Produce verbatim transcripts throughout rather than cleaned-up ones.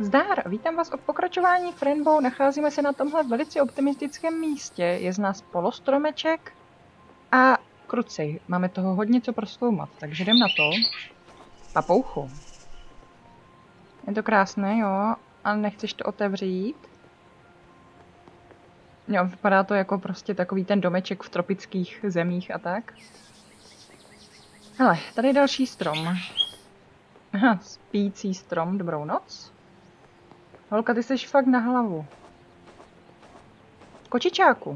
Zdar, vítám vás od pokračování v Rainbow. Nacházíme se na tomhle velice optimistickém místě. Je z nás polostromeček a krucej. Máme toho hodně co prozkoumat, takže jdem na to. Papouchu. Je to krásné, jo? A nechceš to otevřít? Jo, vypadá to jako prostě takový ten domeček v tropických zemích a tak. Hele, tady je další strom. Aha, spící strom, dobrou noc. Holka, ty jsi fakt na hlavu. Kočičáku.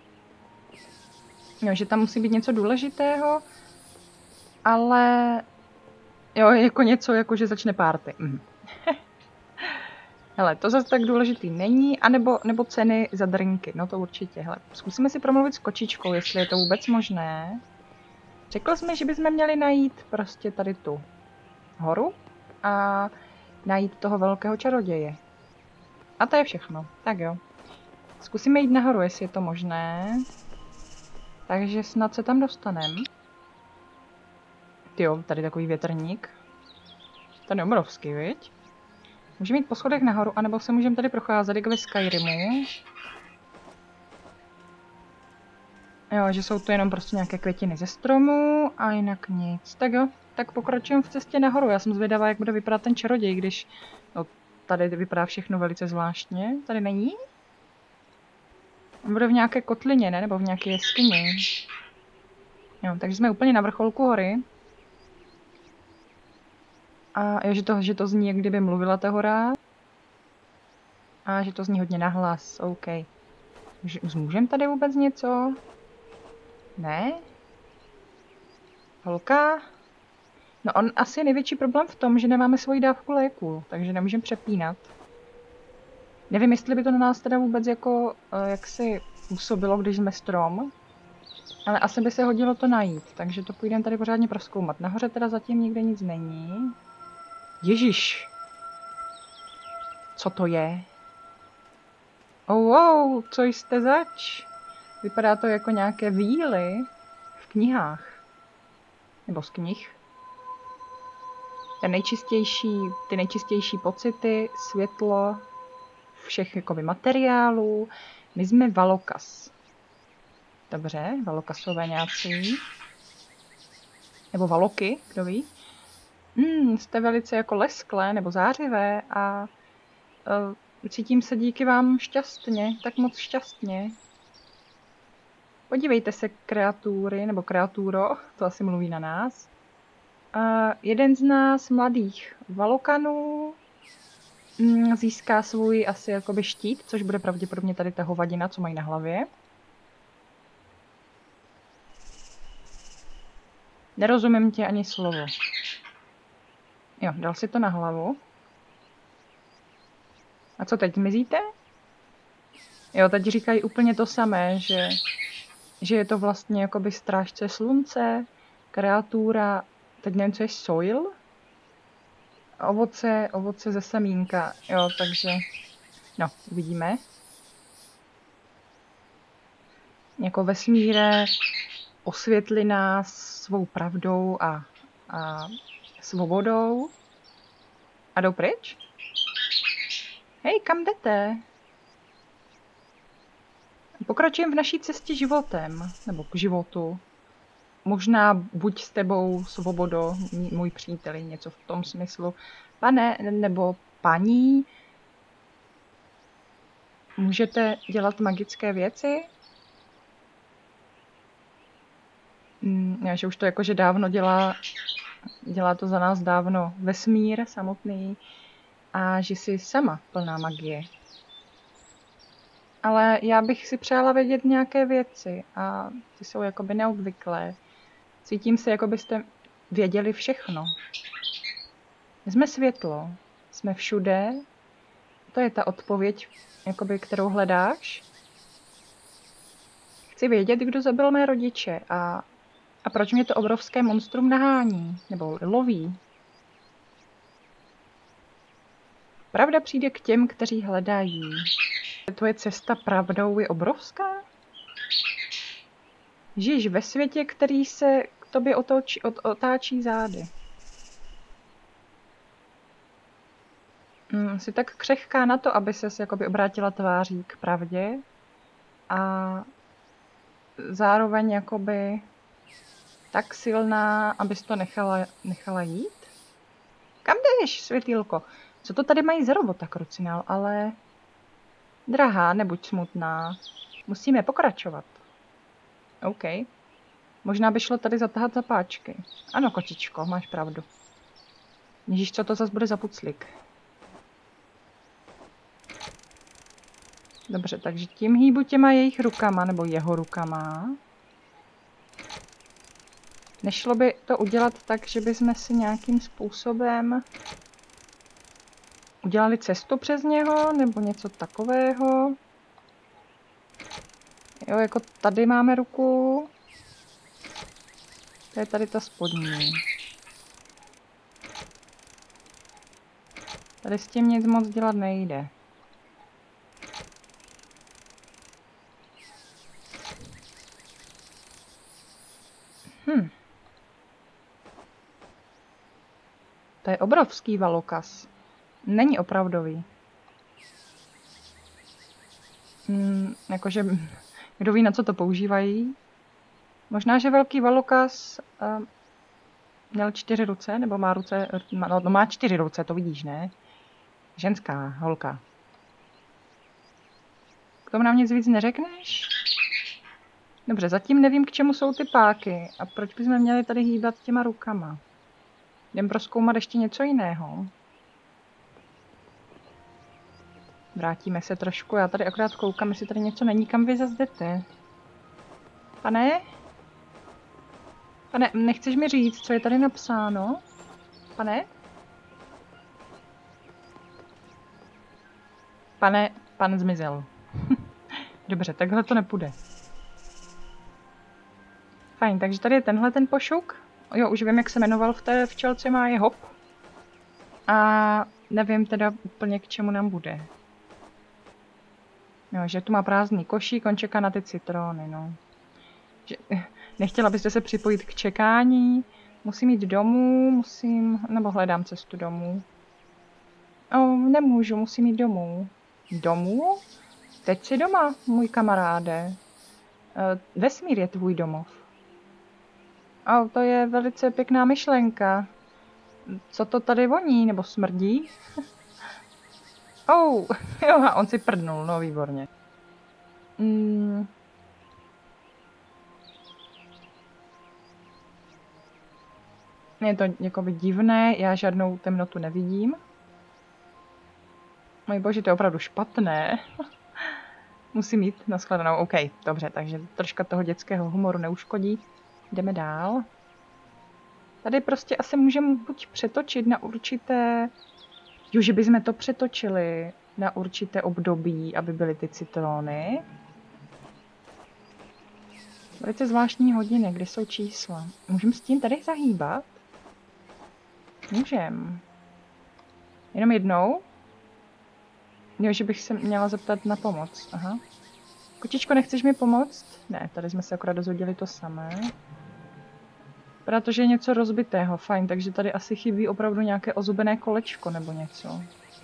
Jo, že tam musí být něco důležitého, ale jo, jako něco, jako že začne párty. Mhm. Hele, to zase tak důležitý není, anebo nebo ceny za drinky, no to určitě. Hele, zkusíme si promluvit s kočičkou, jestli je to vůbec možné. Řekl jsme, že bychom měli najít prostě tady tu horu a najít toho velkého čaroděje. A to je všechno, tak jo. Zkusíme jít nahoru, jestli je to možné. Takže snad se tam dostanem. Jo, tady takový větrník. Ten je obrovský, viď? Můžeme jít po schodech nahoru, anebo se můžeme tady procházet jako ve Skyrimu. Jo, že jsou tu jenom prostě nějaké květiny ze stromu a jinak nic. Tak jo, tak pokračujeme v cestě nahoru. Já jsem zvědavá, jak bude vypadat ten čaroděj, když... No, tady vypadá všechno velice zvláštně. Tady není? On bude v nějaké kotlině, ne? Nebo v nějaké jeskyni. Jo, takže jsme úplně na vrcholku hory. A jo, že to, že to zní, jak kdyby mluvila ta hora. A že to zní hodně nahlas, OK. Zmůžem tady vůbec něco? Ne? Holka? No on asi je největší problém v tom, že nemáme svoji dávku léku, takže nemůžeme přepínat. Nevím, jestli by to na nás teda vůbec jako, jak si působilo, když jsme strom. Ale asi by se hodilo to najít, takže to půjdeme tady pořádně prozkoumat. Nahoře teda zatím nikde nic není. Ježiš! Co to je? Oh, oh, co jste zač? Vypadá to jako nějaké víly v knihách. Nebo z knih. Ten nejčistější, ty nejčistější pocity, světlo, všech jakoby materiálů. My jsme Valokas. Dobře, Valokasové nějací. Nebo Valoky, kdo ví. Hmm, jste velice jako lesklé nebo zářivé a uh, cítím se díky vám šťastně, tak moc šťastně. Podívejte se, kreatury, nebo kreaturo, to asi mluví na nás. Uh, jeden z nás, mladých Valokanů, mm, získá svůj asi jakoby štít, což bude pravděpodobně tady ta hovadina, co mají na hlavě. Nerozumím tě ani slovo. Jo, dal si to na hlavu. A co teď, zmizíte? Jo, teď říkají úplně to samé, že, že je to vlastně jakoby strážce slunce, kreatura, teď nevím, co je soil? Ovoce, ovoce ze semínka, jo, takže, no, uvidíme. Jako vesmíre osvětli nás svou pravdou a, a svobodou. A jdou pryč? Hej, kam jdete? Pokračujeme v naší cestě životem, nebo k životu. Možná buď s tebou, svobodo, můj příteli, něco v tom smyslu. Pane, nebo paní, můžete dělat magické věci? Já, že už to jakože dávno dělá, dělá to za nás dávno vesmír samotný a že jsi sama plná magie. Ale já bych si přála vědět nějaké věci a ty jsou jakoby neobvyklé. Cítím se, jako byste věděli všechno. Jsme světlo, jsme všude. To je ta odpověď, jakoby, kterou hledáš. Chci vědět, kdo zabil mé rodiče a, a proč mě to obrovské monstrum nahání, nebo loví. Pravda přijde k těm, kteří hledají. Tvoje cesta pravdou je obrovská? Žiješ ve světě, který se k tobě otočí, ot, otáčí zády. Mm, jsi tak křehká na to, aby ses jakoby obrátila tváří k pravdě a zároveň jakoby tak silná, abys to nechala, nechala jít? Kam jdeš, světýlko? Co to tady mají za robota, Krucinál? Ale... Drahá, nebuď smutná. Musíme pokračovat. OK. Možná by šlo tady zatahat za páčky. Ano, kočičko, máš pravdu. Ježíš, co to zas bude za puclík? Dobře, takže tím hýbu těma jejich rukama, nebo jeho rukama. Nešlo by to udělat tak, že bychom si nějakým způsobem udělali cestu přes něho, nebo něco takového. Jo, jako tady máme ruku. To je tady ta spodní. Tady s tím nic moc dělat nejde. Hm. To je obrovský valokas. Není opravdový. Hm, jakože, kdo ví, na co to používají. Možná, že velký valokas uh, měl čtyři ruce, nebo má ruce, no, no má čtyři ruce, to vidíš, ne? Ženská, holka. K tomu nám nic víc neřekneš? Dobře, zatím nevím, k čemu jsou ty páky a proč bychom měli tady hýbat těma rukama. Jdem prozkoumat ještě něco jiného. Vrátíme se trošku, já tady akorát koukám, jestli tady něco není, kam vy zase jdete. Pane? Pane, nechceš mi říct, co je tady napsáno? Pane? Pane, pan zmizel. Dobře, takhle to nepůjde. Fajn, takže tady je tenhle ten pošuk. Jo, už vím, jak se jmenoval v té včelce, má je hop. A nevím teda úplně, k čemu nám bude. Jo, že tu má prázdný košík, on čeká na ty citrony, no. Že, nechtěla byste se připojit k čekání. Musím jít domů, musím... Nebo hledám cestu domů. O, nemůžu, musím jít domů. Domů? Teď jsi doma, můj kamaráde. Vesmír je tvůj domov. O, to je velice pěkná myšlenka. Co to tady voní, nebo smrdí? Oh, jo, a on si prdnul, no výborně. Mm. Je to jakoby divné, já žádnou temnotu nevidím. Můj bože, to je opravdu špatné. Musím jít na shledanou. OK, dobře, takže troška toho dětského humoru neuškodí. Jdeme dál. Tady prostě asi můžeme buď přetočit na určité... Jo, že bychom to přetočili na určité období, aby byly ty citrony. Velice zvláštní hodiny, kde jsou čísla. Můžeme s tím tady zahýbat? Můžem. Jenom jednou? Jo, že bych se měla zeptat na pomoc. Aha. Kočičko, nechceš mi pomoct? Ne, tady jsme se akorát dozvěděli to samé. Protože je něco rozbitého, fajn, takže tady asi chybí opravdu nějaké ozubené kolečko nebo něco.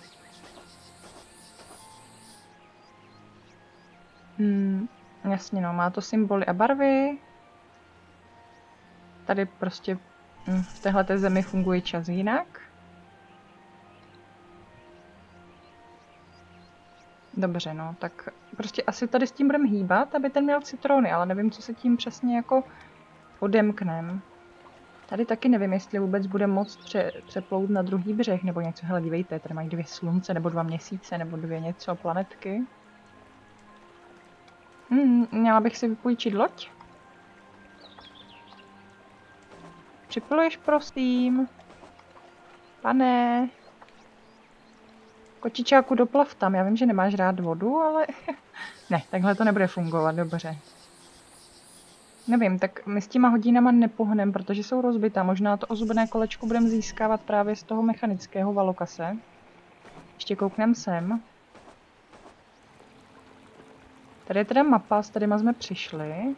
Hmm, jasně no, má to symboly a barvy. Tady prostě hm, v téhleté zemi funguje čas jinak. Dobře, no, tak prostě asi tady s tím budeme hýbat, aby ten měl citrony, ale nevím, co se tím přesně jako odemknem. Tady taky nevím, jestli vůbec bude moct pře přeplout na druhý břeh, nebo něco. Hele, dívejte, tady mají dvě slunce, nebo dva měsíce, nebo dvě něco, planetky. Hmm, měla bych si vypůjčit loď? Připluješ, prosím? Pane? Kočičáku, doplav tam. Já vím, že nemáš rád vodu, ale... ne, takhle to nebude fungovat, dobře. Nevím, tak my s těma hodinama nepohneme, protože jsou rozbitá. Možná to ozubené kolečko budeme získávat právě z toho mechanického valokase. Ještě kouknem sem. Tady je teda mapa, s kterýma jsme přišli.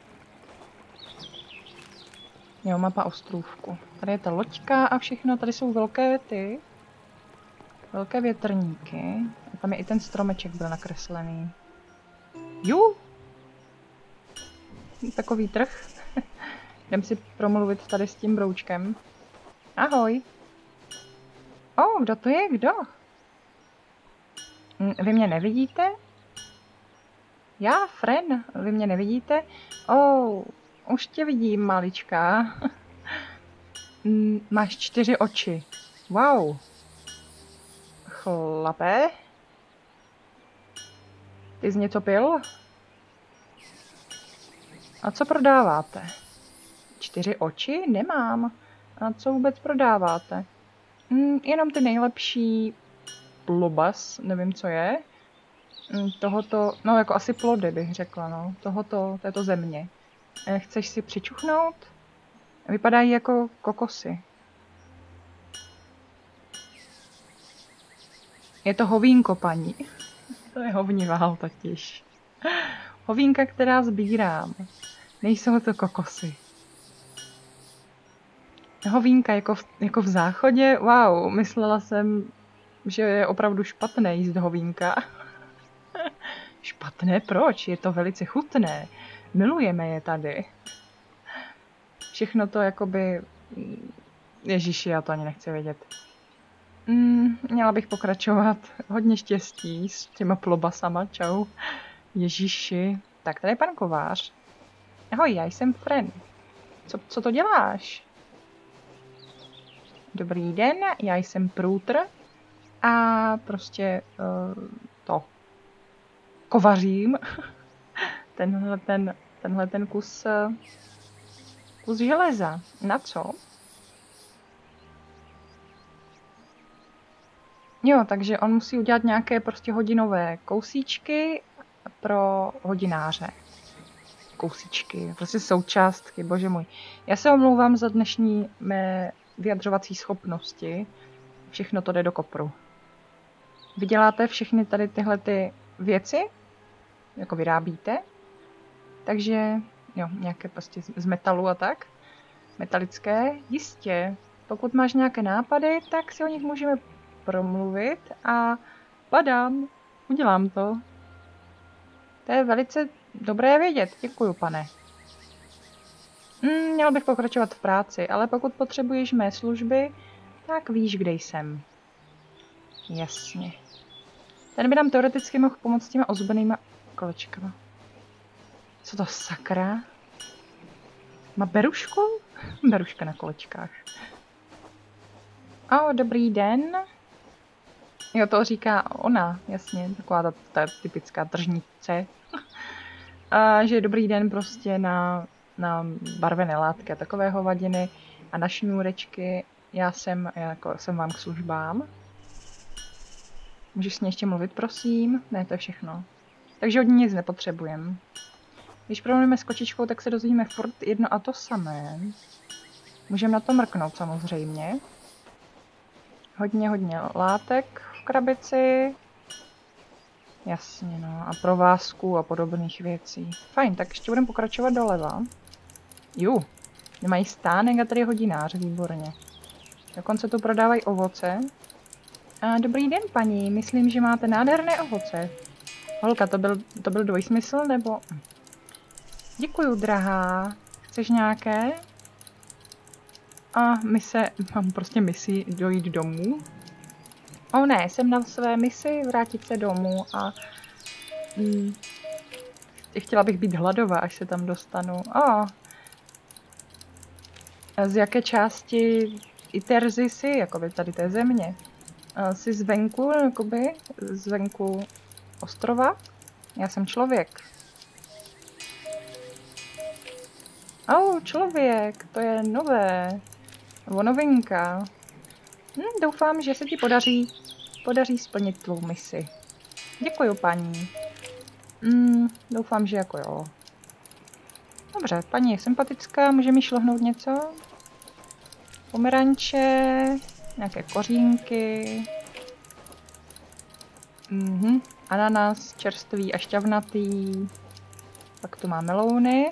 Jo, mapa ostrůvku. Tady je ta loďka a všechno, tady jsou velké ty. Velké větrníky. A tam je i ten stromeček byl nakreslený. Ju! Takový trh. Jdem si promluvit tady s tím broučkem. Ahoj. O, oh, kdo to je? Kdo? Vy mě nevidíte? Já, Fren, vy mě nevidíte? Oh, už tě vidím, malička. Máš čtyři oči. Wow. Chlape? Ty jsi něco pil? A co prodáváte? Čtyři oči? Nemám. A co vůbec prodáváte? Hm, jenom ty nejlepší plobas, nevím, co je. Hm, tohoto, no jako asi plody bych řekla, no. Tohoto, této země. Chceš si přičuchnout? Vypadají jako kokosy. Je to hovínko, paní. To je hovnival totiž. Hovínka, která sbírám. Nejsou to kokosy. Hovínka jako v, jako v záchodě? Wow, myslela jsem, že je opravdu špatné jíst hovínka. Špatné? Proč? Je to velice chutné. Milujeme je tady. Všechno to jakoby... Ježiši, já to ani nechci vědět. Mm, měla bych pokračovat. Hodně štěstí s těma plobasama. Čau. Ježiši. Tak tady je pan kovář. Ahoj, já jsem Fren. Co, co to děláš? Dobrý den, já jsem průtr a prostě uh, to kovařím. tenhle ten, tenhle ten kus, uh, kus železa. Na co? Jo, takže on musí udělat nějaké prostě hodinové kousíčky pro hodináře. Kousíčky, prostě součástky, bože můj. Já se omlouvám za dnešní mé vyjadřovací schopnosti. Všechno to jde do kopru. Vyděláte všechny tady tyhle ty věci, jako vyrábíte. Takže, jo, nějaké prostě z metalu a tak. Metalické, jistě. Pokud máš nějaké nápady, tak si o nich můžeme promluvit a padám, udělám to. To je velice dobré vědět, děkuju, pane. Mm, měl bych pokračovat v práci, ale pokud potřebuješ mé služby, tak víš, kde jsem. Jasně. Ten by nám teoreticky mohl pomoct s těma ozbenýma kolečkama. Co to sakra? Má berušku? Beruška na kolečkách. O, dobrý den. Jo, to říká ona, jasně, taková ta, ta typická tržnice. A že je dobrý den prostě na, na barvené látky a takové hovadiny a na šňůrečky. Já jsem, jako, jsem vám k službám. Můžeš s ní ještě mluvit, prosím? Ne, to je všechno. Takže od ní nic nepotřebujem. Když promluvíme s kočičkou, tak se dozvíme furt jedno a to samé. Můžeme na to mrknout samozřejmě. Hodně, hodně látek v krabici. Jasně, no. A provázků a podobných věcí. Fajn, tak ještě budeme pokračovat doleva. Ju, nemají stánek a tady je hodinář, výborně. Dokonce tu prodávají ovoce. A dobrý den, paní, myslím, že máte nádherné ovoce. Holka, to byl, to byl dvojsmysl, nebo... Děkuju, drahá. Chceš nějaké? A mise, mám prostě misi dojít domů. O ne, jsem na své misi vrátit se domů a mm, chtěla bych být hladová, až se tam dostanu. O, z jaké části Iterzy jsi, jakoby tady té země? Jsi zvenku, jakoby zvenku ostrova? Já jsem člověk. Oh, člověk, to je nové. Nebo novinka. Hm, doufám, že se ti podaří, podaří splnit tvou misi. Děkuju, paní. Hm, doufám, že jako jo. Dobře, paní je sympatická, může mi šlohnout něco? Pomeranče, nějaké kořínky. Mhm, ananas, čerstvý a šťavnatý. Pak tu má melouny.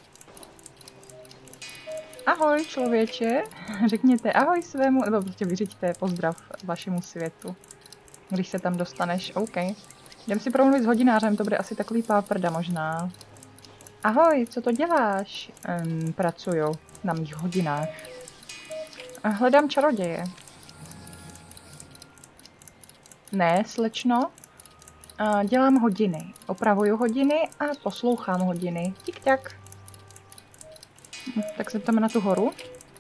Ahoj, člověče. Řekněte ahoj svému, nebo prostě vyřiďte pozdrav vašemu světu. když se tam dostaneš. OK. Jdem si promluvit s hodinářem, to bude asi takový páprda možná. Ahoj, co to děláš? Um, pracuju na mých hodinách. Hledám čaroděje. Ne, slečno. Uh, dělám hodiny. Opravuju hodiny a poslouchám hodiny. Tik-tak. Tak se ptáme na tu horu.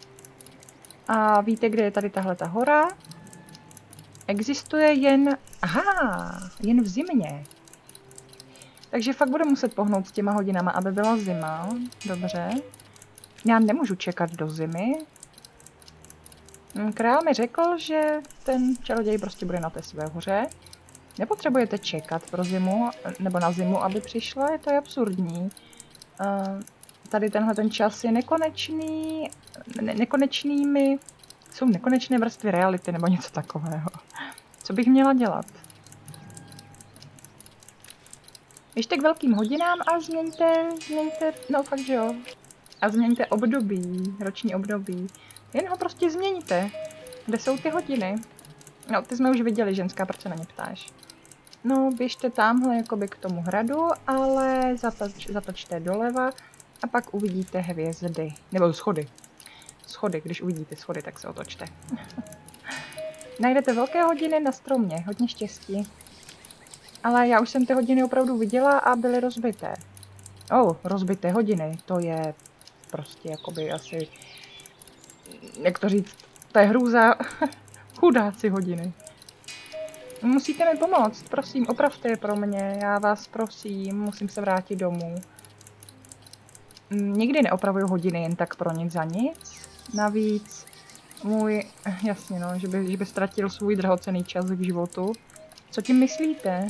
A víte, kde je tady tahle ta hora? Existuje jen... Aha, jen v zimě. Takže fakt budu muset pohnout s těma hodinama, aby byla zima. Dobře. Já nemůžu čekat do zimy. Král mi řekl, že ten čaroděj prostě bude na té své hoře. Nepotřebujete čekat pro zimu, nebo na zimu, aby přišla, je to absurdní. Uh, tady tenhle ten čas je nekonečný, ne nekonečnými, jsou nekonečné vrstvy reality, nebo něco takového. Co bych měla dělat? Ještě k velkým hodinám a změňte, změňte, no fakt, že jo. A změňte období, roční období. Jen ho prostě změníte. Kde jsou ty hodiny? No, ty jsme už viděli, ženská, proč se na ně ptáš? No, běžte tamhle jakoby k tomu hradu, ale zatoč, zatočte doleva a pak uvidíte hvězdy. Nebo schody. Schody, když uvidíte schody, tak se otočte. Najdete velké hodiny na stromě, hodně štěstí. Ale já už jsem ty hodiny opravdu viděla a byly rozbité. Oh, rozbité hodiny, to je prostě jakoby asi, jak to říct, to je hrůza. Chudáci hodiny. Musíte mi pomoct, prosím, opravte je pro mě, já vás prosím, musím se vrátit domů. Nikdy neopravuju hodiny jen tak pro nic za nic. Navíc můj, jasně no, že by, že by ztratil svůj drahocenný čas k životu. Co tím myslíte?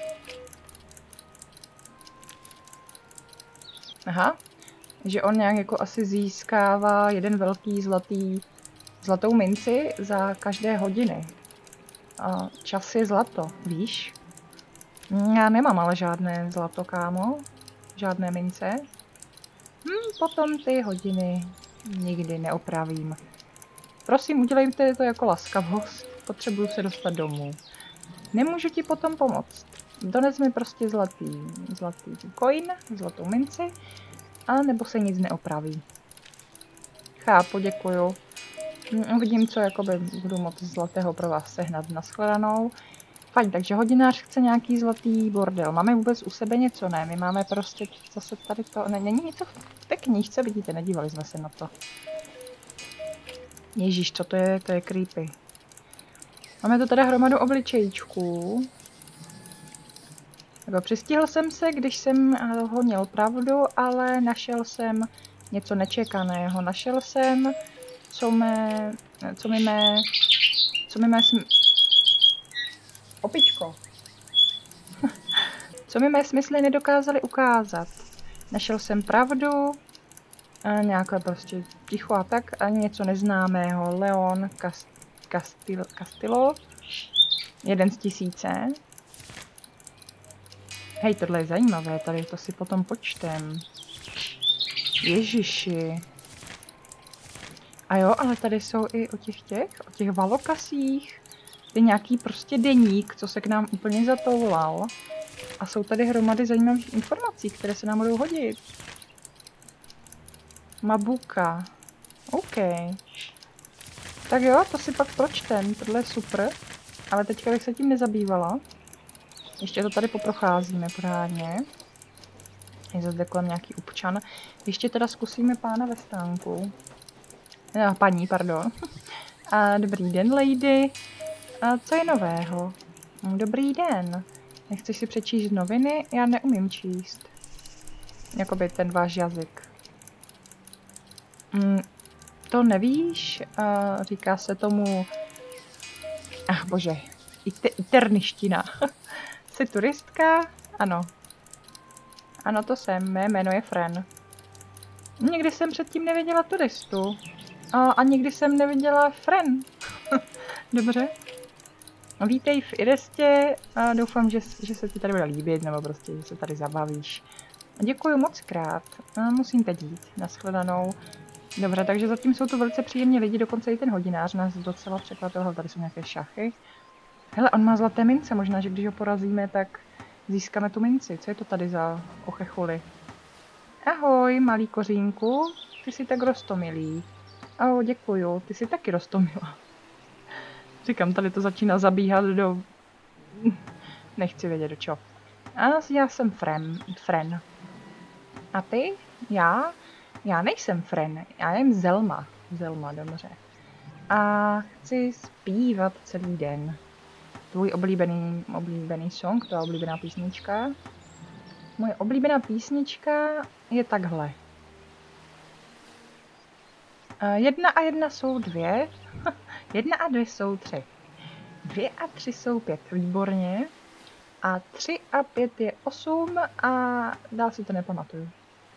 Aha, že on nějak jako asi získává jeden velký zlatý, zlatou minci za každé hodiny. A čas je zlato, víš? Já nemám ale žádné zlato, kámo. Žádné mince. Hm, potom ty hodiny nikdy neopravím. Prosím, udělejte to jako laskavost. Potřebuju se dostat domů. Nemůžu ti potom pomoct. Dones mi prostě zlatý, zlatý coin, zlatou minci, a nebo se nic neopraví. Chápu, děkuju. Uvidím, co jakoby budu moc zlatého pro vás sehnat. Nashledanou. Fajn, takže hodinář chce nějaký zlatý bordel. Máme vůbec u sebe něco? Ne, my máme prostě zase tady to... Ne, není něco v té knížce, vidíte, nedívali jsme se na to. Ježíš, co to je? To je creepy. Máme to teda hromadu obličejčků. Nebo přistihl jsem se, když jsem honil pravdu, ale našel jsem něco nečekaného. Našel jsem, co mé... Co mi mé... Co mi mé... Sm... Opičko. Co mi mé smysly nedokázali ukázat. Našel jsem pravdu, a nějaké prostě ticho a tak, a něco neznámého. Leon Cast Castil Castillo. Jeden z tisíce. Hej, tohle je zajímavé, tady to si potom počtem. Ježiši. A jo, ale tady jsou i o těch těch, o těch valokasích. Je nějaký prostě deník, co se k nám úplně zatoulal. A jsou tady hromady zajímavých informací, které se nám budou hodit. Mabuka. OK. Tak jo, to si pak pročtem, tohle je super. Ale teďka bych se tím nezabývala. Ještě to tady poprocházíme pořádně. Je zde kolem nějaký občan. Ještě teda zkusíme pána ve stánku. No, paní, pardon. A dobrý den, lady. A co je nového? Dobrý den. Nechceš si přečíst noviny? Já neumím číst. Jakoby ten váš jazyk. Mm, to nevíš? Uh, říká se tomu... Ach bože. Ite Iterniština. Jsi turistka? Ano. Ano, to jsem. Mé jméno je Fren. Nikdy jsem předtím neviděla turistu. A, a nikdy jsem neviděla Fren. Dobře. Vítej v Irestě a doufám, že, že se ti tady bude líbit, nebo prostě, že se tady zabavíš. Děkuji moc krát. A musím teď jít. Nashledanou. Dobře, takže zatím jsou tu velice příjemní lidi, dokonce i ten hodinář nás docela překvapil. Tady jsou nějaké šachy. Hele, on má zlaté mince, možná, že když ho porazíme, tak získáme tu minci. Co je to tady za ochechuli? Ahoj, malý kořínku, ty jsi tak roztomilý. Ahoj, děkuju, ty jsi taky roztomilá. Říkám, tady to začíná zabíhat do... Nechci vědět do čeho. A já jsem Fren. Fren. A ty? Já? Já nejsem Fren, já jsem Zelma. Zelma, dobře. A chci zpívat celý den. Tvůj oblíbený, oblíbený song, tvá oblíbená písnička. Moje oblíbená písnička je takhle. Jedna a jedna jsou dvě. Jedna a dvě jsou tři. Dvě a tři jsou pět. Výborně. A tři a pět je osm a dál si to nepamatuju.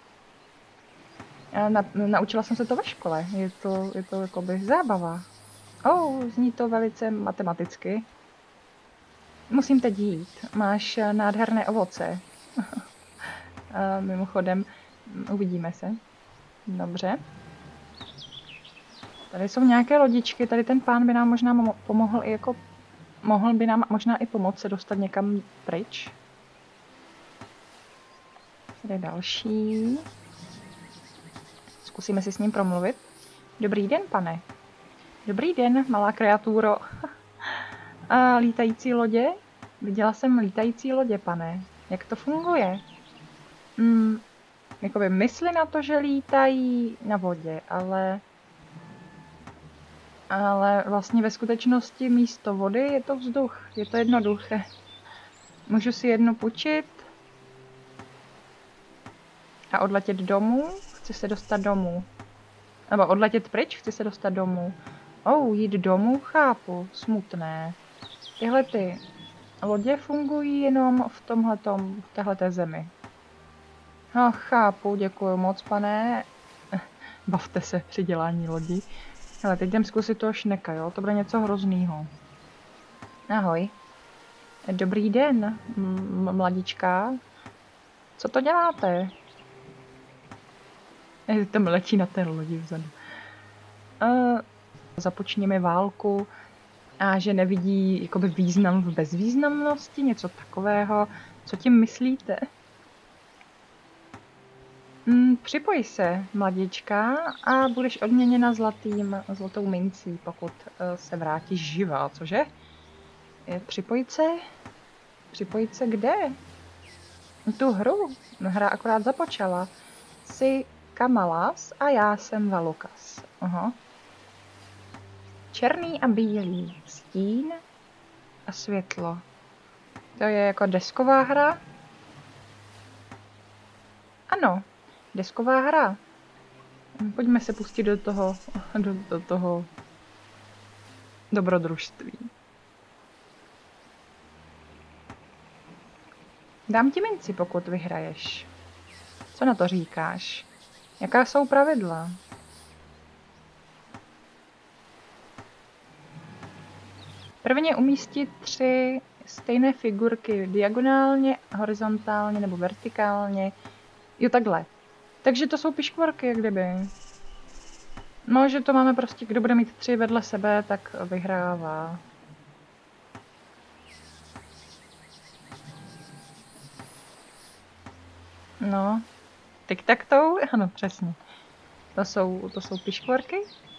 Na, naučila jsem se to ve škole. Je to, je to jakoby zábava. Oh, zní to velice matematicky. Musím teď jít. Máš nádherné ovoce. A mimochodem, uvidíme se. Dobře. Tady jsou nějaké lodičky. Tady ten pán by nám možná pomohl i jako... Mohl by nám možná i pomoct se dostat někam pryč. Tady je další. Zkusíme si s ním promluvit. Dobrý den, pane. Dobrý den, malá kreatúro. A lítající lodě? Viděla jsem lítající lodě, pane. Jak to funguje? Hmm, jakoby mysli na to, že lítají na vodě, ale... Ale vlastně ve skutečnosti místo vody je to vzduch. Je to jednoduché. Můžu si jednu půjčit a odletět domů. Chci se dostat domů. Nebo odletět pryč, chci se dostat domů. Oh, jít domů, chápu. Smutné. Tyhle ty lodě fungují jenom v tomhletom, v téhleté zemi. No, chápu, děkuji moc, pane. Bavte se při dělání lodí. Hele, teď jdem zkusit toho šneka, jo? To bude něco hroznýho. Ahoj. Dobrý den, mladička. Co to děláte? Tam letí na té lodi vzadu. Uh, započněme válku a že nevidí jakoby význam v bezvýznamnosti, něco takového. Co tím myslíte? Mm, připoj se, mladička, a budeš odměněna zlatým, zlatou mincí, pokud uh, se vrátíš živá, cože? Je, připojit se? Připojit se kde? Tu hru. Hra akorát započala. Jsi Kamalas a já jsem Valukas. Aha. Černý a bílý. Stín a světlo. To je jako desková hra? Ano, desková hra. Pojďme se pustit do toho, do, do toho dobrodružství. Dám ti minci, pokud vyhraješ. Co na to říkáš? Jaká jsou pravidla? Prvně umístit tři stejné figurky diagonálně, horizontálně nebo vertikálně. Jo, takhle. Takže to jsou piškvorky, jak kdyby. No, že to máme prostě, kdo bude mít tři vedle sebe, tak vyhrává. No, tic-tac-toe, ano, přesně. To jsou, to jsou piškvorky.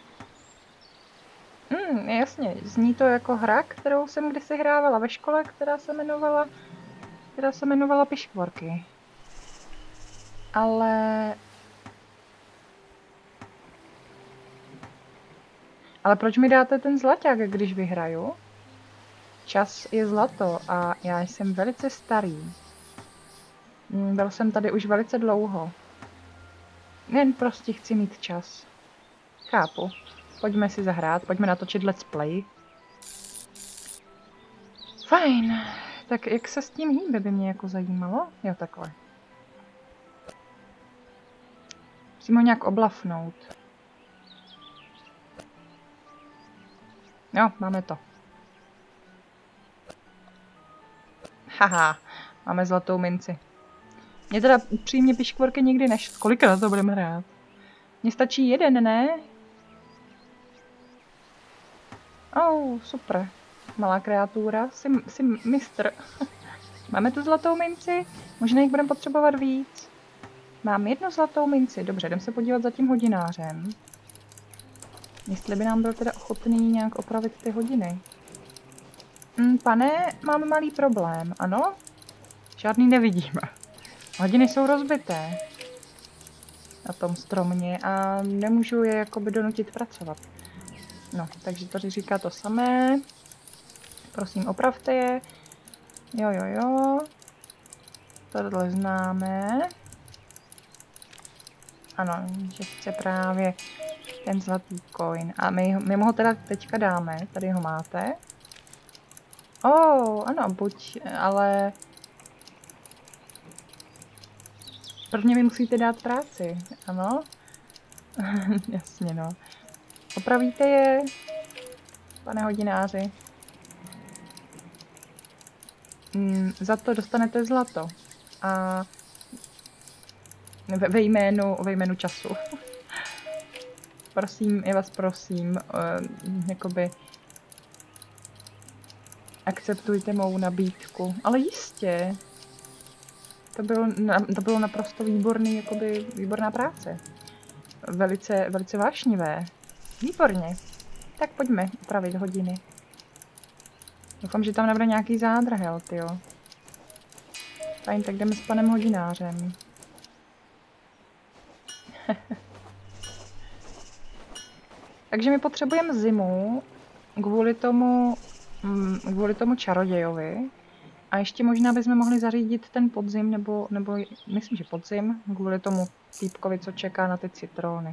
Hmm, jasně, zní to jako hra, kterou jsem kdysi hrávala ve škole, která se jmenovala, která se jmenovala piškvorky. Ale... Ale proč mi dáte ten zlaťák, když vyhraju? Čas je zlato a já jsem velice starý. Byl jsem tady už velice dlouho. Jen prostě chci mít čas. Chápu. Pojďme si zahrát, pojďme natočit let's play. Fajn. Tak jak se s tím hýbe, by mě jako zajímalo? Jo, takhle. Musím ho nějak oblafnout. Jo, máme to. Haha, máme zlatou minci. Mě teda upřímně piškvorky nikdy neš... Kolikrát to budeme hrát? Mně stačí jeden, ne? Oh, super. Malá kreatura, jsi, jsi mistr. Máme tu zlatou minci? Možná jich budeme potřebovat víc. Mám jednu zlatou minci. Dobře, jdem se podívat za tím hodinářem. Jestli by nám byl teda ochotný nějak opravit ty hodiny. Hm, pane, mám malý problém, ano? Žádný nevidíme. Hodiny jsou rozbité na tom stromě a nemůžu je jakoby donutit pracovat. No, takže tady říká to samé. Prosím, opravte je. Jo, jo, jo. Tohle známe. Ano, že chce právě ten zlatý coin. A my, my mu ho teda teďka dáme. Tady ho máte. Oh, ano, buď, ale... Prvně mi musíte dát práci, ano? Jasně, no. Opravíte je, pane hodináři. Mm, za to dostanete zlato. A ve, ve, jménu, ve jménu času. Prosím, já vás prosím, uh, jakoby akceptujte mou nabídku. Ale jistě. To bylo, to bylo naprosto výborný, jakoby, výborná práce. Velice, velice vášnivé. Výborně. Tak pojďme upravit hodiny. Doufám, že tam nebude nějaký zádrhel, tyjo. Fajn, tak jdeme s panem hodinářem. Takže my potřebujeme zimu kvůli tomu, kvůli tomu čarodějovi. A ještě možná bychom mohli zařídit ten podzim, nebo, nebo myslím, že podzim, kvůli tomu týpkovi, co čeká na ty citrony.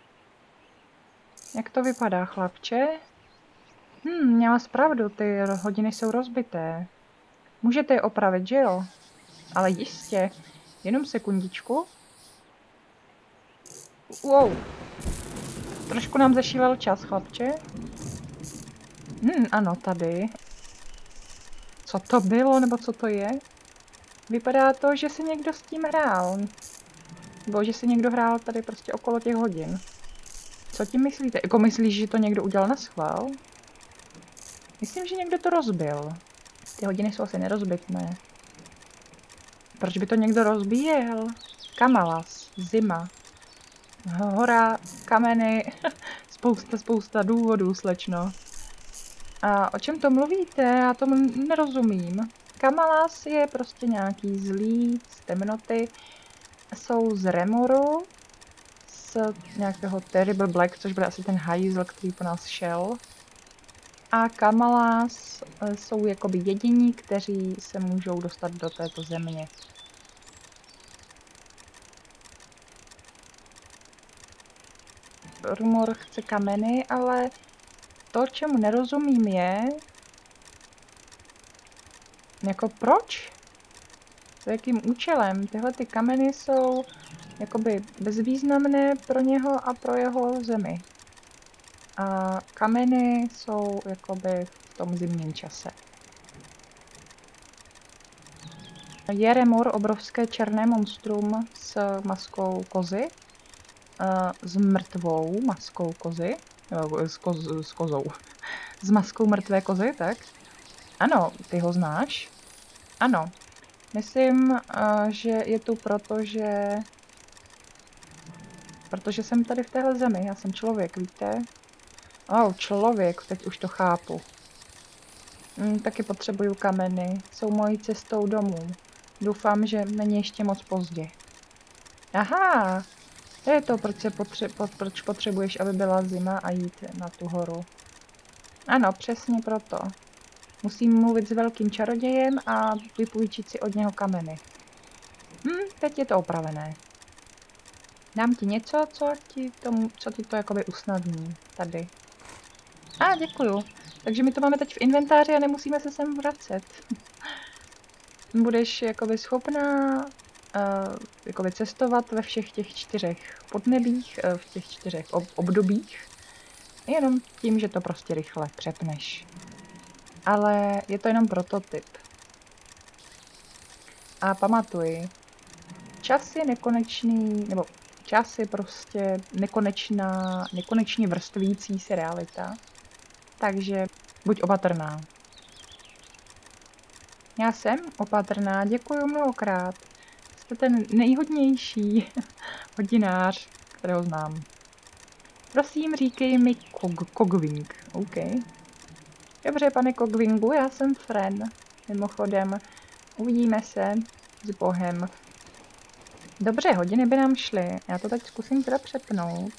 Jak to vypadá, chlapče? Hm, měla pravdu, ty hodiny jsou rozbité. Můžete je opravit, že jo? Ale jistě. Jenom sekundičku. Wow. Trošku nám zešílel čas, chlapče. Hm, ano, tady. Co to bylo, nebo co to je? Vypadá to, že si někdo s tím hrál. Nebo že si někdo hrál tady prostě okolo těch hodin. Co tím myslíte? Jako myslíš, že to někdo udělal na schvál? Myslím, že někdo to rozbil. Ty hodiny jsou asi nerozbitné. Proč by to někdo rozbíjel? Kamalas, zima, hora, kameny, spousta, spousta důvodů, slečno. A o čem to mluvíte? Já tomu nerozumím. Kamalas je prostě nějaký zlý z temnoty. Jsou z Remoru, z nějakého Terrible Black, což bude asi ten hajzl, který po nás šel. A Kamalas jsou jakoby jediní, kteří se můžou dostat do této země. Rumor chce kameny, ale to, čemu nerozumím, je... Jako proč? Za jakým účelem? Tyhle ty kameny jsou jakoby bezvýznamné pro něho a pro jeho zemi. A kameny jsou jakoby v tom zimním čase. Je Remor obrovské černé monstrum s maskou kozy. S mrtvou maskou kozy. S, koz, s kozou. S maskou mrtvé kozy, tak? Ano, ty ho znáš? Ano. Myslím, že je tu proto, že... Protože jsem tady v téhle zemi. Já jsem člověk, víte? Oh, člověk, teď už to chápu. Hm, taky potřebuju kameny. Jsou mojí cestou domů. Doufám, že není ještě moc pozdě. Aha! To je to, proč, se potře proč potřebuješ, aby byla zima a jít na tu horu. Ano, přesně proto. Musím mluvit s velkým čarodějem a vypůjčit si od něho kameny. Hm, teď je to opravené. Dám ti něco, co ti, tomu, co ti to jakoby usnadní. Tady. A, ah, děkuju. Takže my to máme teď v inventáři a nemusíme se sem vracet. Budeš jakoby schopná uh, jakoby cestovat ve všech těch čtyřech podnebích, uh, v těch čtyřech ob obdobích. Jenom tím, že to prostě rychle přepneš. Ale je to jenom prototyp. A pamatuj, čas je nekonečný, nebo čas je prostě nekonečná, nekonečně vrstvící se realita. Takže buď opatrná. Já jsem opatrná, děkuji mnohokrát. Jste ten nejhodnější hodinář, kterého znám. Prosím, říkej mi Kog Kogwing. OK. Dobře, pane Kogwingu, já jsem Fren. Mimochodem, uvidíme se s Bohem. Dobře, hodiny by nám šly. Já to teď zkusím teda přepnout.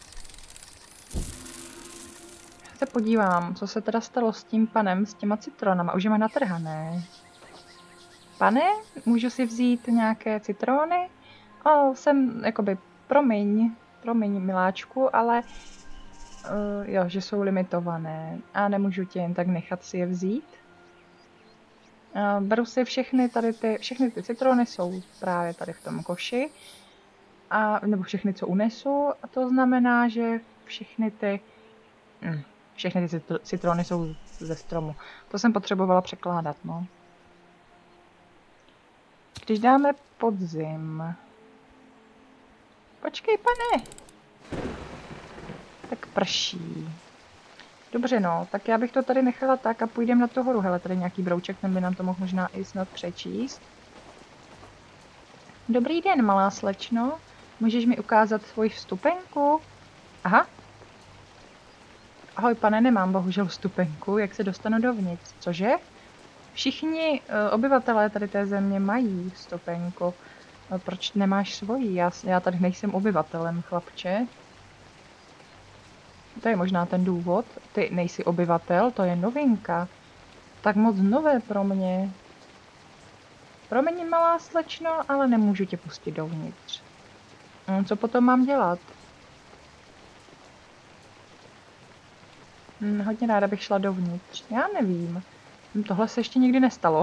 Já se podívám, co se teda stalo s tím panem, s těma citronama. Už je má natrhané. Pane, můžu si vzít nějaké citrony? O, jsem, jakoby, promiň, promiň, miláčku, ale uh, jo, že jsou limitované a nemůžu tě jen tak nechat si je vzít. Uh, beru si všechny tady ty, všechny ty citrony jsou právě tady v tom koši, a, nebo všechny, co unesu, a to znamená, že všechny ty, hm, všechny ty citrony jsou ze stromu. To jsem potřebovala překládat, no. Když dáme podzim... Počkej, pane! Tak prší. Dobře, no, tak já bych to tady nechala tak a půjdeme na tu horu. Hele, tady nějaký brouček, ten by nám to mohl možná i snad přečíst. Dobrý den, malá slečno. Můžeš mi ukázat svoji vstupenku? Aha. Ahoj, pane, nemám bohužel vstupenku. Jak se dostanu dovnitř? Cože? Všichni uh, obyvatelé tady té země mají vstupenku. No, proč nemáš svoji? Já, já tady nejsem obyvatelem, chlapče. To je možná ten důvod. Ty nejsi obyvatel, to je novinka. Tak moc nové pro mě. Promiň, malá slečno, ale nemůžu tě pustit dovnitř. No, co potom mám dělat? Hm, hodně ráda bych šla dovnitř. Já nevím. Tohle se ještě nikdy nestalo.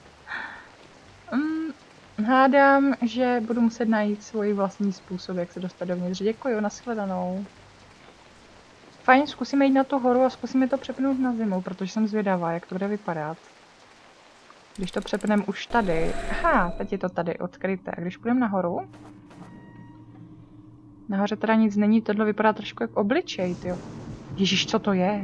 hm, hádám, že budu muset najít svůj vlastní způsob, jak se dostat dovnitř. Děkuji, nashledanou. Fajn, zkusíme jít na tu horu a zkusíme to přepnout na zimu, protože jsem zvědavá, jak to bude vypadat. Když to přepneme už tady. Aha, teď je to tady odkryté. A když půjdeme nahoru? Nahoře teda nic není, tohle vypadá trošku jak obličej, tyjo. Ježíš, co to je?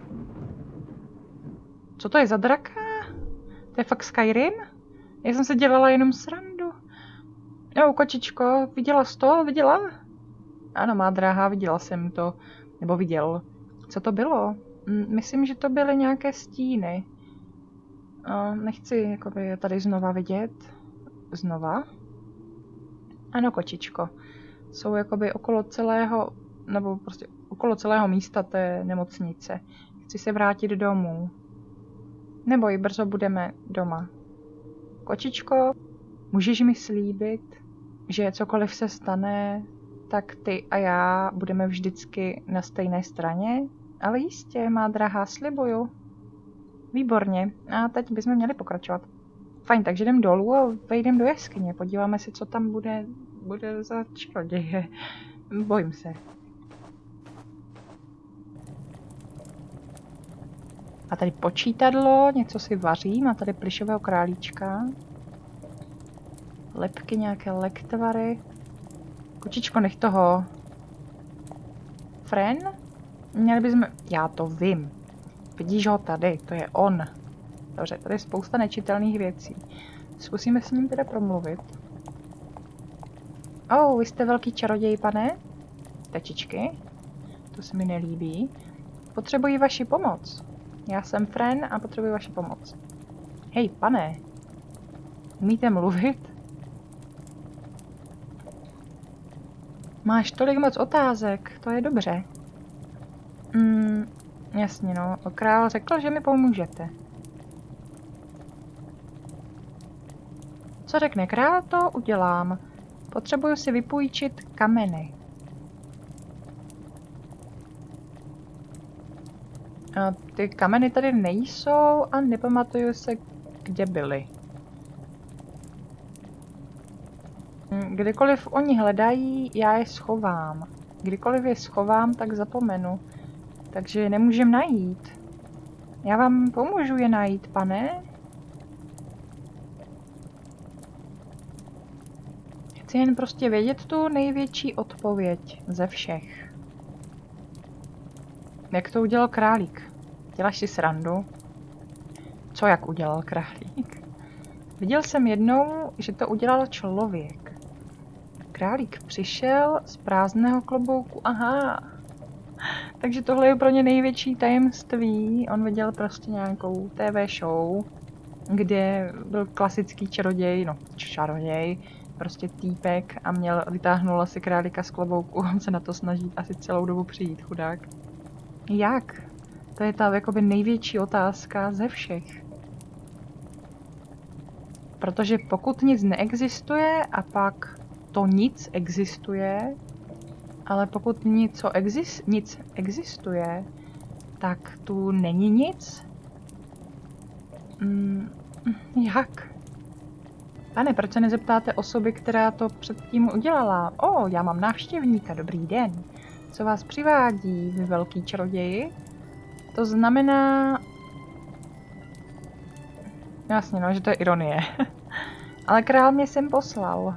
Co to je za draka? To je fakt Skyrim? Já jsem se dělala jenom srandu. Jo, kočičko, viděla jsi to? Viděla? Ano, má drahá, viděla jsem to. Nebo viděl. Co to bylo? Myslím, že to byly nějaké stíny. Nechci jakoby je tady znova vidět. Znova. Ano, kočičko. Jsou jakoby okolo celého, nebo prostě okolo celého místa té nemocnice. Chci se vrátit domů. Neboj, brzo budeme doma. Kočičko, můžeš mi slíbit, že cokoliv se stane, tak ty a já budeme vždycky na stejné straně? Ale jistě, má drahá, slibuju. Výborně. A teď bychom měli pokračovat. Fajn, takže jdem dolů a vejdem do jeskyně. Podíváme se, co tam bude, bude za čaroděje. Bojím se. A tady počítadlo, něco si vaří, má tady plyšového králíčka. Lepky, nějaké lektvary. Kočičko, nech toho. Fren? Měli bychom... Já to vím. Vidíš ho tady, to je on. Dobře, tady je spousta nečitelných věcí. Zkusíme s ním teda promluvit. Oh, vy jste velký čaroděj, pane? Tečičky? To se mi nelíbí. Potřebuji vaši pomoc. Já jsem Fren a potřebuji vaši pomoc. Hej, pane. Umíte mluvit? Máš tolik moc otázek, to je dobře. Mm, jasně no, král řekl, že mi pomůžete. Co řekne král, to udělám. Potřebuju si vypůjčit kameny. A ty kameny tady nejsou a nepamatuju se, kde byly. Kdykoliv oni hledají, já je schovám. Kdykoliv je schovám, tak zapomenu. Takže je nemůžem najít. Já vám pomůžu je najít, pane. Chci jen prostě vědět tu největší odpověď ze všech. Jak to udělal králík? Děláš si srandu? Co jak udělal králík? Viděl jsem jednou, že to udělal člověk. Králík přišel z prázdného klobouku, aha. Takže tohle je pro ně největší tajemství. On viděl prostě nějakou T V show, kde byl klasický čaroděj, no čaroděj, prostě týpek a měl, vytáhnul asi králíka z klobouku. On se na to snaží asi celou dobu přijít, chudák. Jak? To je ta jakoby největší otázka ze všech. Protože pokud nic neexistuje a pak to nic existuje, ale pokud něco exis nic existuje, tak tu není nic? Mm, jak? Pane, proč se nezeptáte osoby, která to předtím udělala? O, já mám návštěvníka, dobrý den. Co vás přivádí, vy velký čaroději? To znamená... Jasně, no, že to je ironie. Ale král mě sem poslal.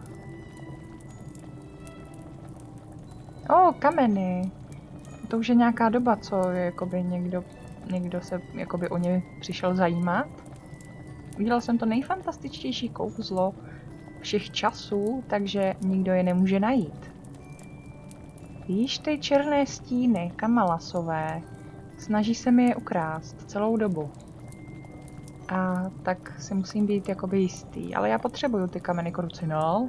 O, kameny. To už je nějaká doba, co je, jakoby někdo, někdo se jakoby o ně přišel zajímat. Udělal jsem to nejfantastičtější kouzlo všech časů, takže nikdo je nemůže najít. Víš, ty černé stíny, kamalasové, snaží se mi je ukrást celou dobu. A tak si musím být jakoby jistý, ale já potřebuju ty kameny krucinol.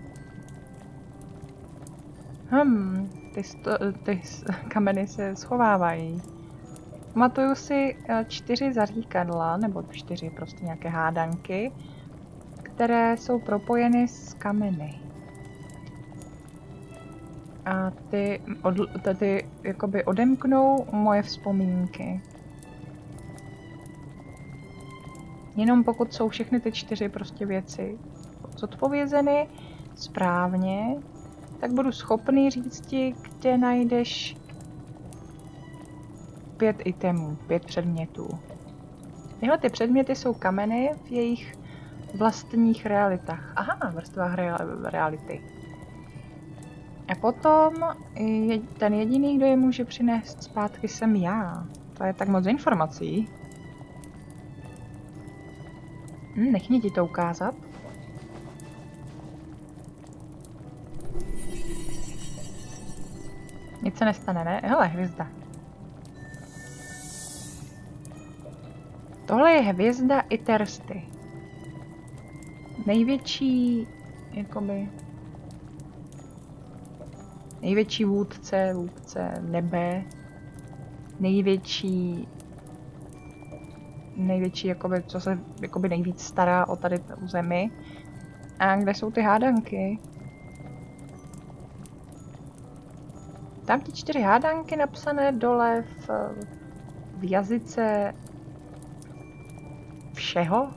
Hm, ty, sto, ty kameny se schovávají. Pamatuju si čtyři zaříkadla, nebo čtyři prostě nějaké hádanky, které jsou propojeny s kameny. A ty, od, ty jakoby odemknou moje vzpomínky. Jenom pokud jsou všechny ty čtyři prostě věci zodpovězeny správně, tak budu schopný říct ti, kde najdeš pět itemů, pět předmětů. Tyhle ty předměty jsou kameny v jejich vlastních realitách. Aha, vrstvách real reality. A potom je ten jediný, kdo je může přinést zpátky, jsem já. To je tak moc informací. Hm, nech mě ti to ukázat. Nic se nestane, ne? Hele, hvězda. Tohle je hvězda Itersty. Největší, jakoby... Největší vůdce, vůdce nebe. Největší... Největší, jakoby, co se jakoby nejvíc stará o tady tu zemi. A kde jsou ty hádanky? Tam ty čtyři hádanky napsané dole v, v jazyce všeho.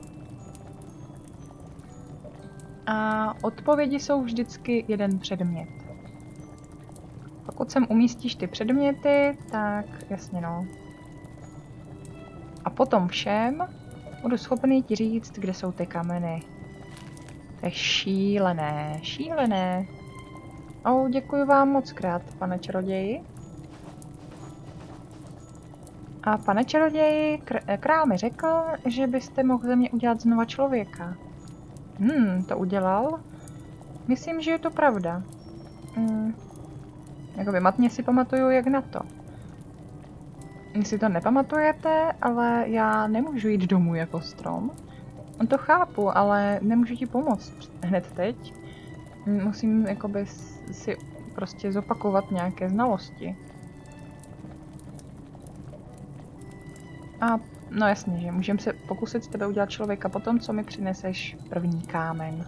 A odpovědi jsou vždycky jeden předmět. Pokud sem umístíš ty předměty, tak jasně no. A potom všem budu schopný ti říct, kde jsou ty kameny. To je šílené, šílené. O, děkuji vám moc krát, pane čaroději. A pane čaroději, kr král mi řekl, že byste mohl ze mě udělat znova člověka. Hmm, to udělal? Myslím, že je to pravda. Hmm. Jakoby matně si pamatuju, jak na to. Vy si to nepamatujete, ale já nemůžu jít domů jako strom. On to chápu, ale nemůžu ti pomoct hned teď. Musím jakoby si prostě zopakovat nějaké znalosti. A no jasně, že můžeme se pokusit s tebe udělat člověka potom, co mi přineseš první kámen.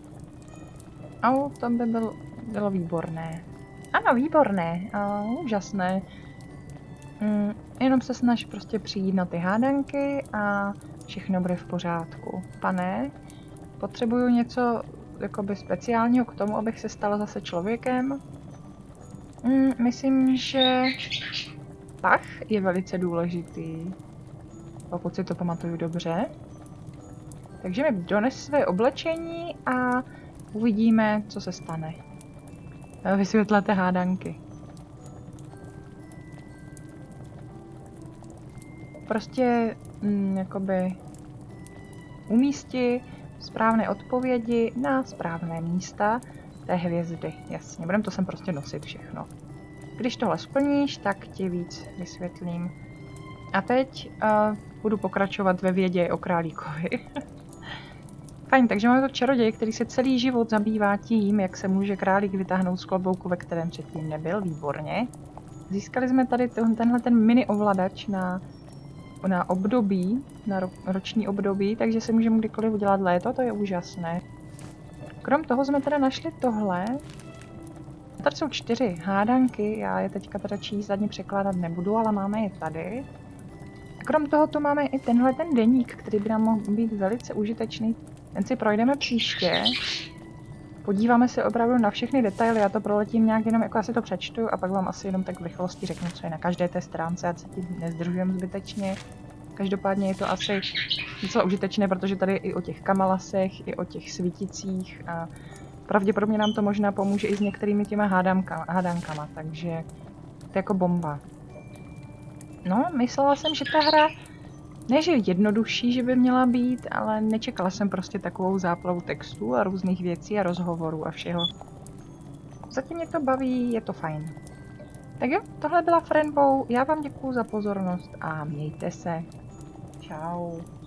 A to by byl, bylo výborné. Ano, výborné. A úžasné. Mm, jenom se snaž prostě přijít na ty hádanky a všechno bude v pořádku. Pane, potřebuju něco jakoby speciálního k tomu, abych se stala zase člověkem. Mm, myslím, že pach je velice důležitý, pokud si to pamatuju dobře. Takže mi dones své oblečení a uvidíme, co se stane. Vysvětlete hádanky. Prostě mm, jakoby umísti správné odpovědi na správné místa té hvězdy. Jasně, budeme to sem prostě nosit všechno. Když tohle splníš, tak ti víc vysvětlím. A teď uh, budu pokračovat ve vědě o králíkovi. Fajn, takže máme to čaroděj, který se celý život zabývá tím, jak se může králík vytáhnout z klobouku, ve kterém předtím nebyl. Výborně. Získali jsme tady tenhle ten mini ovladač na, na období, na ro, roční období, takže si můžeme kdykoliv udělat léto, to je úžasné. Krom toho jsme teda našli tohle. Tady jsou čtyři hádanky, já je teďka teda číst ani překládat nebudu, ale máme je tady. A krom toho tu máme i tenhle ten deník, který by nám mohl být velice užitečný. Ten si projdeme příště. Podíváme se opravdu na všechny detaily, já to proletím nějak jenom, jako asi to přečtu a pak vám asi jenom tak v rychlosti řeknu, co je na každé té stránce, ať se tím nezdržujeme zbytečně. Každopádně je to asi docela užitečné, protože tady i o těch kamalasech, i o těch svíticích a pravděpodobně nám to možná pomůže i s některými těma hádankama, hádankama, takže to je jako bomba. No, myslela jsem, že ta hra ne, že jednodušší, že by měla být, ale nečekala jsem prostě takovou záplavu textů a různých věcí a rozhovorů a všeho. Zatím mě to baví, je to fajn. Tak jo, tohle byla Friendbow, já vám děkuju za pozornost a mějte se. Čau.